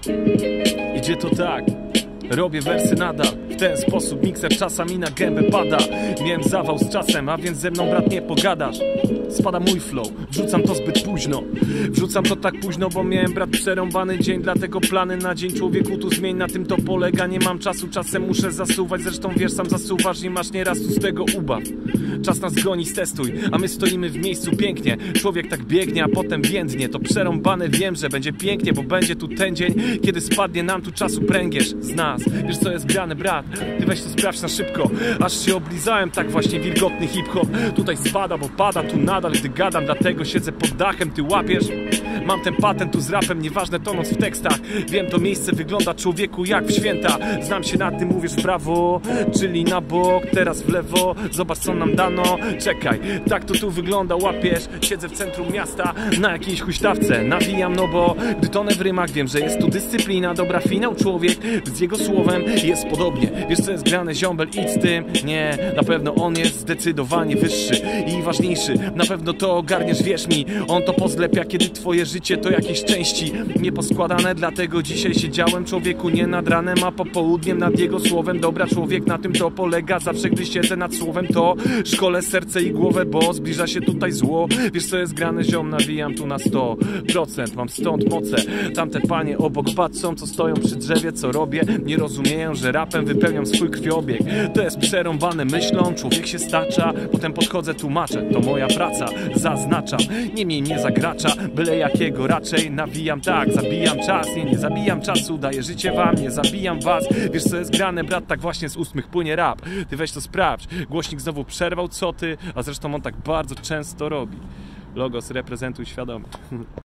Idzie to tak, robię wersy nadal. W ten sposób mikser czasami na gębę pada. Miałem zawał z czasem, a więc ze mną brat nie pogadasz. Spada mój flow, wrzucam to zbyt późno. Wrzucam to tak późno, bo miałem brat przerąbany dzień. Dlatego plany na dzień, człowieku tu zmień. Na tym to polega, nie mam czasu, czasem muszę zasuwać. Zresztą wiesz, sam zasuwasz i masz nieraz tu z tego ubaw. Czas nas goni, stestuj, a my stoimy w miejscu pięknie. Człowiek tak biegnie, a potem więdnie. To przerąbane, wiem, że będzie pięknie, bo będzie tu ten dzień, kiedy spadnie nam tu czasu pręgierz z nas. Wiesz co jest grane, brat? Ty weź to sprawdź na szybko. Aż się oblizałem, tak właśnie wilgotny hip-hop. Tutaj spada, bo pada tu nadal, gdy gadam. Dlatego siedzę pod dachem, ty łapiesz? Mam ten patent tu z rapem, nieważne tonąc w tekstach. Wiem, to miejsce wygląda, człowieku, jak w święta. Znam się na tym, mówisz w prawo, czyli na bok, teraz w lewo. Zobacz, co nam dano. Czekaj, tak to tu wygląda, łapiesz? Siedzę w centrum miasta, na jakiejś huśtawce. Nawijam, no bo gdy tonę w rymach, wiem, że jest tu dyscyplina. Dobra, finał, człowiek, z jego słowem jest podobnie. Wiesz, co jest grane, ziombel, idź z tym. Nie, na pewno on jest zdecydowanie wyższy i ważniejszy. Na pewno to ogarniesz, wierz mi. On to pozlepia, kiedy twoje życie to jakieś części nieposkładane. Dlatego dzisiaj siedziałem, człowieku, nie nad ranem, a popołudniem nad jego słowem. Dobra, człowiek, na tym to polega. Zawsze, gdy siedzę nad słowem, to szkolę serce i głowę, bo zbliża się tutaj zło. Wiesz, co jest grane, ziom, nawijam tu na 100%. Mam stąd moce. Tamte panie obok patrzą, co stoją przy drzewie, co robię. Nie rozumieją, że rapem wypełniam swój krwiobieg. To jest przerąbane myślą, człowiek się stacza. Potem podchodzę, tłumaczę, to moja praca. Zaznaczam, nie miej mnie za gracza, byle jakiego raczej. Nawijam tak, zabijam czas. Nie zabijam czasu, daję życie wam, nie zabijam was. Wiesz, co jest grane, brat, tak właśnie z ustnych płynie rap. Ty weź to sprawdź. Głośnik znowu przerwał, co ty? A zresztą on tak bardzo często robi. Logos, reprezentuj świadomie.